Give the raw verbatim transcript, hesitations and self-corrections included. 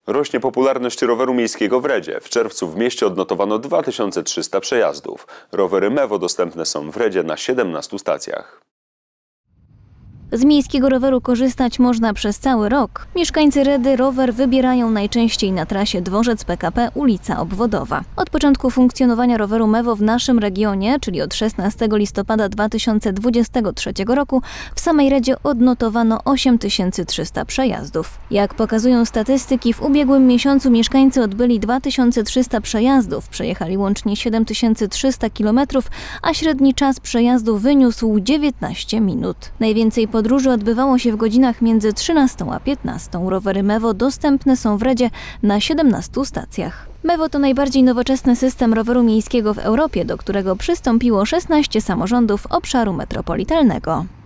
Rośnie popularność roweru miejskiego w Redzie. W czerwcu w mieście odnotowano dwa tysiące trzysta przejazdów. Rowery Mewo dostępne są w Redzie na siedemnastu stacjach. Z miejskiego roweru korzystać można przez cały rok. Mieszkańcy Redy rower wybierają najczęściej na trasie Dworzec P K P ulica Obwodowa. Od początku funkcjonowania roweru Mewo w naszym regionie, czyli od szesnastego listopada dwa tysiące dwudziestego trzeciego roku, w samej Redzie odnotowano osiem tysięcy trzysta przejazdów. Jak pokazują statystyki, w ubiegłym miesiącu mieszkańcy odbyli dwa tysiące trzysta przejazdów, przejechali łącznie siedem tysięcy trzysta kilometrów, a średni czas przejazdu wyniósł dziewiętnaście minut. Najwięcej podróży odbywało się w godzinach między trzynastą a piętnastą. Rowery Mewo dostępne są w Redzie na siedemnastu stacjach. Mewo to najbardziej nowoczesny system roweru miejskiego w Europie, do którego przystąpiło szesnaście samorządów obszaru metropolitalnego.